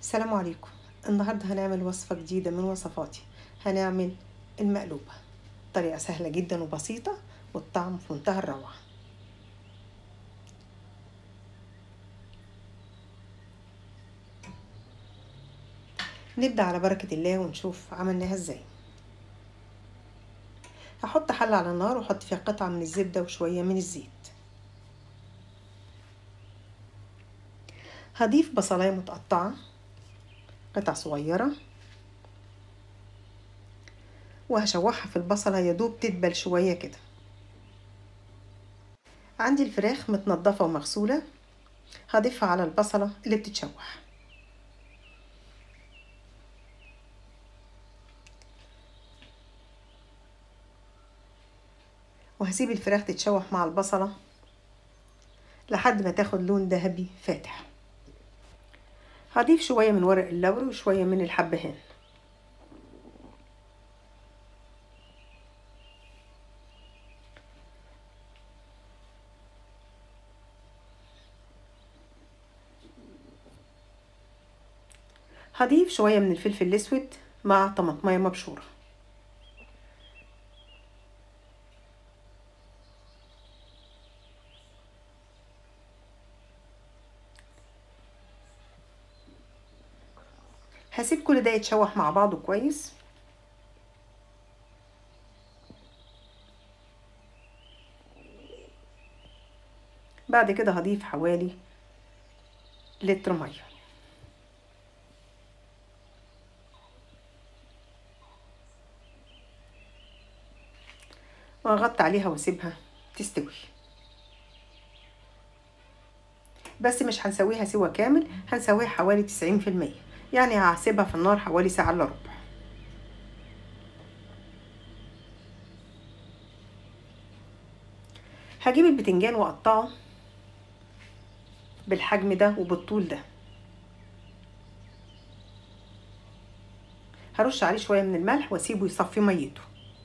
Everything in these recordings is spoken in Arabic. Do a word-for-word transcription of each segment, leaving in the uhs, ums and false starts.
السلام عليكم. النهاردة هنعمل وصفة جديدة من وصفاتي. هنعمل المقلوبة، طريقة سهلة جدا وبسيطة والطعم في منتهى الروعة. نبدأ على بركة الله ونشوف عملناها ازاي. هحط حلة على النار واحط فيها قطعة من الزبدة وشوية من الزيت. هضيف بصلاية متقطعة قطع صغيرة وهشوحها في البصلة يدوب تدبل شوية كده. عندي الفراخ متنضفة ومغسولة، هضيفها على البصلة اللي بتتشوح. وهسيب الفراخ تتشوح مع البصلة لحد ما تاخد لون ذهبي فاتح. هضيف شوية من ورق اللوري وشوية من الحبهان. هضيف شوية من الفلفل الأسود مع طماطمية مبشورة. هسيب كل ده يتشوح مع بعضه كويس. بعد كده هضيف حوالي لتر مية وهغطي عليها واسيبها تستوي، بس مش هنسويها سوا كامل، هنسويها حوالي تسعين في المية، يعني هسيبها في النار حوالي ساعة الا ربع. هجيب البتنجان واقطعه بالحجم ده وبالطول ده. هرش عليه شوية من الملح واسيبه يصفي ميته.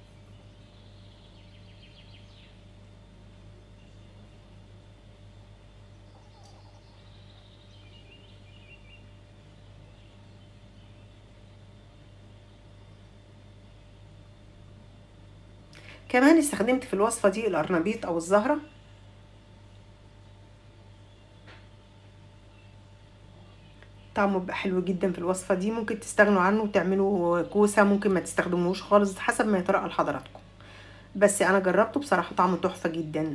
كمان استخدمت في الوصفة دي القرنبيط او الزهرة، طعمه بيبقى حلو جدا في الوصفة دي. ممكن تستغنوا عنه وتعملوا كوسة، ممكن ما تستخدموش خالص حسب ما يترقى لحضراتكم، بس انا جربته بصراحة طعمه تحفة جدا.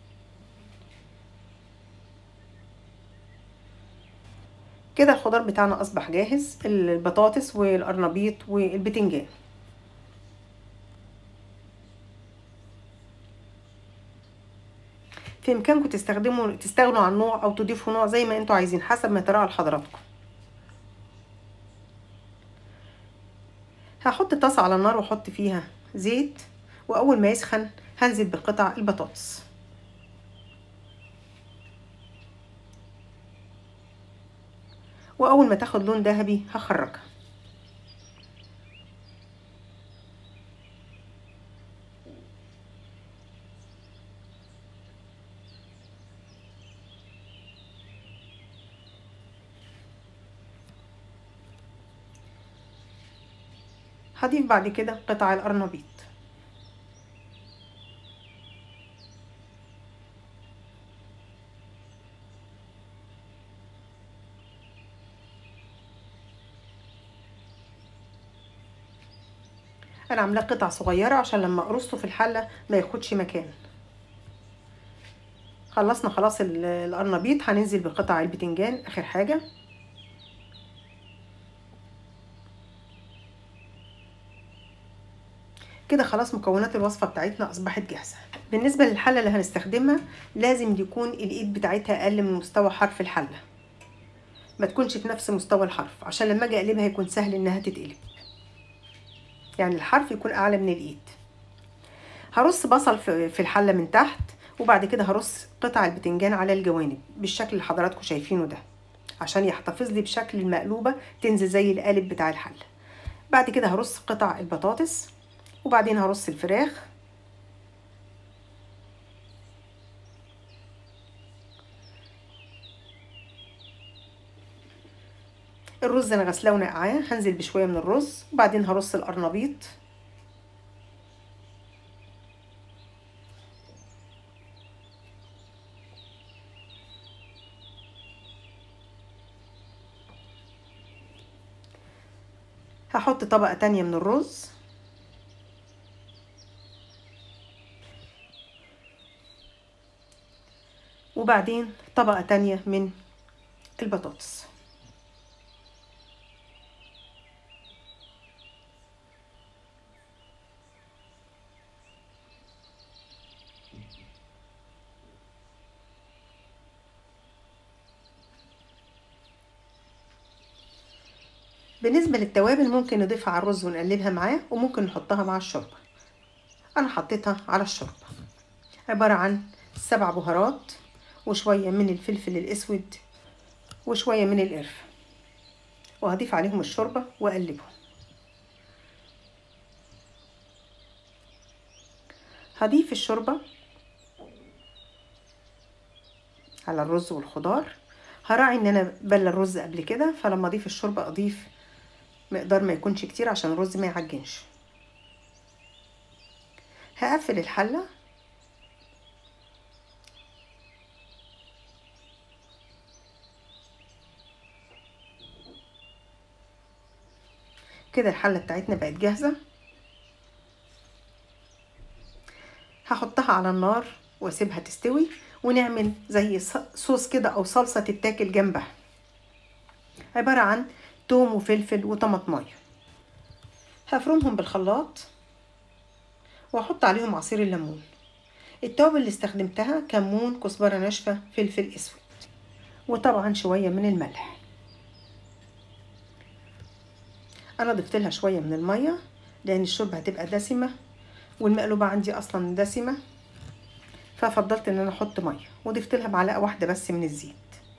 كده الخضار بتاعنا اصبح جاهز، البطاطس والقرنبيط والبتنجان. في امكانكم تستخدموا تستغنوا عن نوع او تضيفوا نوع زي ما انتوا عايزين حسب ما يترقى لحضراتكم. هحط طاسة على النار واحط فيها زيت، واول ما يسخن هنزل بقطع البطاطس. واول ما تاخد لون ذهبي هخرجها. هضيف بعد كده قطع القرنبيط. انا عاملاه قطع صغيره عشان لما ارصه في الحله ما ياخدش مكان. خلصنا خلاص القرنبيط، هننزل بقطع البتنجان اخر حاجه. كده خلاص مكونات الوصفه بتاعتنا اصبحت جاهزه. بالنسبه للحله اللي هنستخدمها لازم يكون الايد بتاعتها اقل من مستوى حرف الحله، ما تكونش في نفس مستوى الحرف عشان لما اجي اقلبها يكون سهل انها تتقلب، يعني الحرف يكون اعلى من الايد. هرص بصل في الحله من تحت، وبعد كده هرص قطع البتنجان على الجوانب بالشكل اللي حضراتكم شايفينه ده عشان يحتفظ لي بشكل المقلوبه تنزل زي القالب بتاع الحله. بعد كده هرص قطع البطاطس، وبعدين هرص الفراخ، الرز انا غسلاه ونقعاه، هنزل بشويه من الرز وبعدين هرص القرنبيط. هحط طبقه تانية من الرز، وبعدين طبقه تانية من البطاطس. بالنسبه للتوابل ممكن نضيفها على الرز ونقلبها معاه، وممكن نحطها مع الشوربه. انا حطيتها على الشوربه، عباره عن سبع بهارات وشويه من الفلفل الاسود وشويه من القرفه، وهضيف عليهم الشوربه واقلبهم. هضيف الشوربه على الرز والخضار. هراعي ان انا بلى الرز قبل كده، فلما اضيف الشوربه اضيف مقدار ما يكونش كتير عشان الرز ما يعجنش. هقفل الحله كده. الحله بتاعتنا بقت جاهزه. هحطها على النار واسيبها تستوي، ونعمل زي صوص كده او صلصه تتاكل جنبها، عباره عن توم وفلفل وطماطمايه. هفرمهم بالخلاط واحط عليهم عصير الليمون. التوابل اللي استخدمتها كمون، كزبره ناشفه، فلفل اسود، وطبعا شويه من الملح. انا ضفت لها شويه من الميه لان الشوربه هتبقى دسمه، والمقلوبه عندي اصلا دسمه، ففضلت ان انا احط ميه، وضفت لها معلقه واحده بس من الزيت.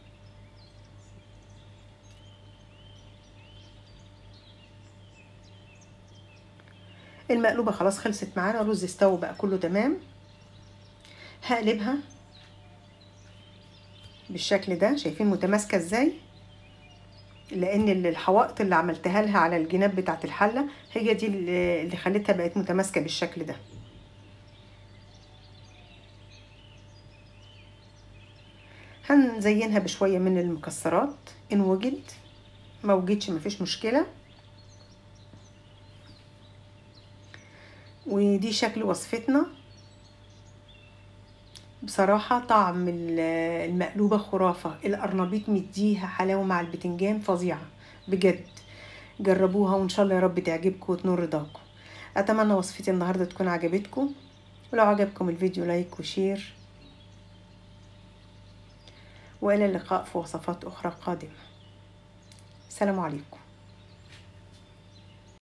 المقلوبه خلاص خلصت معانا، الرز استوى بقى كله تمام. هقلبها بالشكل ده، شايفين متماسكه ازاي؟ لان الحوائط اللي عملتها لها على الجناب بتاعه الحله هي دي اللي خلتها بقت متماسكه بالشكل ده. هنزينها بشويه من المكسرات ان وجد، ما وجدش مفيش مشكله. ودي شكل وصفتنا. بصراحه طعم المقلوبه خرافه، القرنبيط مديها حلاوه مع البتنجان فظيعه بجد. جربوها وان شاء الله يا رب تعجبكم وتنور رضاكم. اتمنى وصفتي النهارده تكون عجبتكم، ولو عجبكم الفيديو لايك وشير، والى اللقاء في وصفات اخرى قادمه. السلام عليكم.